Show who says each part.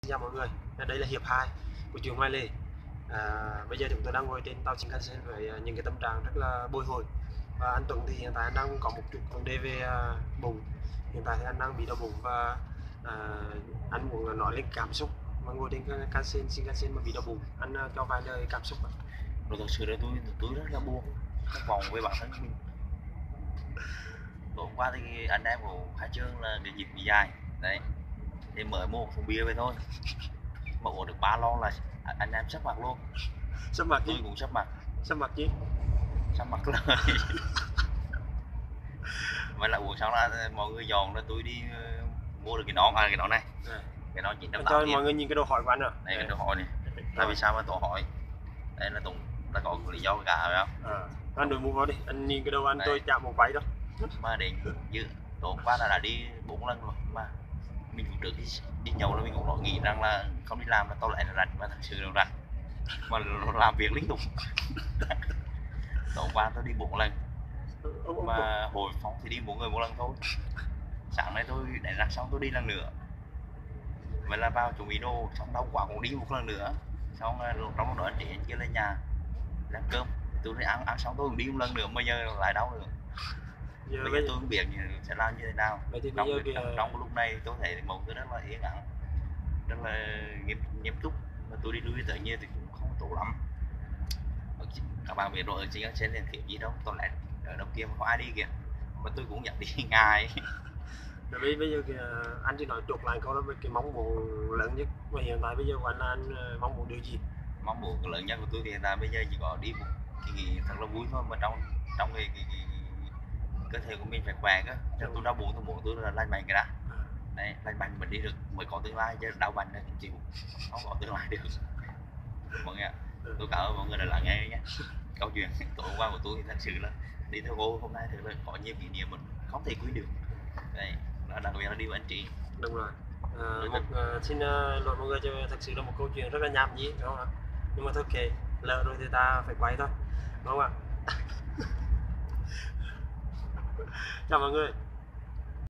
Speaker 1: Xin chào mọi người, đây là hiệp 2 của trường Mai Lê. Bây giờ chúng tôi đang ngồi trên tàu Shinkansen với những cái tâm trạng rất là bồi hồi. Và anh Tuấn thì hiện tại anh đang có một chút vấn đề về bụng. Hiện tại thì anh đang bị đau bụng và anh muốn nói lên cảm xúc mà ngồi trên Shinkansen mà bị đau bụng. Anh cho vài lời cảm xúc ạ.
Speaker 2: Rồi thực sự là tôi rất là buồn, thất vọng với bản thân mình. Tối hôm qua thì anh em của khai trương là cái dịp dài đấy, thì mới mua một thùng bia về thôi mà uống được 3 lon là anh em sắp mặt luôn.
Speaker 1: Sắp mặt
Speaker 2: Tôi
Speaker 1: chứ?
Speaker 2: cũng sắp mặt.
Speaker 1: Sắp mặt chứ?
Speaker 2: Sắp mặt lời. Vậy là uống xong là mọi người dọn là tôi đi mua được cái nón, cái nón này, cái nón 980
Speaker 1: cho mọi người nhìn cái đồ hỏi của anh ạ.
Speaker 2: Đây cái đồ hỏi này. Tại vì sao mà tôi hỏi? Đây là Tùng là có lý do cả phải không?
Speaker 1: Anh đổi mũ vào đi, anh nhìn cái đầu anh tôi chạm một váy đó.
Speaker 2: Mà đến dự tối hôm qua là đã đi 4 lần rồi mà mình cũng trước đi nhậu là mình cũng nghĩ rằng là không đi làm là tao lại là rảnh, mà thật sự là rảnh mà làm việc liên tục. Tối hôm qua tôi đi 4 lần mà hồi phóng thì đi 4 người 1 lần thôi. Sáng nay tôi đánh răng xong tôi đi lần nữa, vậy là vào chuẩn bị đồ xong đau quá cũng đi một lần nữa. Xong trong lúc đó anh chị anh kia lên nhà ăn cơm, tôi đi ăn xong tôi cũng đi một lần nữa mà giờ lại đau nữa. Bây giờ tôi không biết sẽ làm như thế nào. Trong lúc này tôi thấy một cái rất là yên ắng, rất là nghiêm túc, mà tôi đi nuôi tự nhiên thì cũng không tốt lắm. Các bạn biết rồi, chỉ trên nền thiếu gì đâu, tôi lại ở đâu kia mà có ai đi kìa, mà tôi cũng nhận đi ngài.
Speaker 1: Rồi bây giờ kìa, anh chỉ nói chốt lại câu đó về cái mong muốn lớn nhất và hiện tại bây giờ của anh mong muốn điều gì?
Speaker 2: Mong muốn lớn nhất của tôi thì hiện tại bây giờ chỉ có đi một cái nghỉ thật là vui thôi, mà trong cái cơ thể của mình phải khỏe cơ. Tôi đau bụng tôi muốn tôi là lành mạnh cái đã đấy, lành mạnh mình đi được mới có tương lai, chứ đau bệnh này chịu không có tương lai được. Mọi người ạ, tôi cảm ơn mọi người đã lắng nghe nhé. Câu chuyện tối hôm qua của tôi thì thật sự là đi theo cô hôm nay thì là có nhiều kỷ niệm mình không thể quên được đấy, đặc biệt là đi với anh chị.
Speaker 1: Đúng rồi. Xin lỗi mọi người, cho thật sự là một câu chuyện rất là nhảm nhí đúng không ạ, nhưng mà thôi kệ, lỡ rồi thì ta phải quay thôi đúng không ạ. Chào mọi người.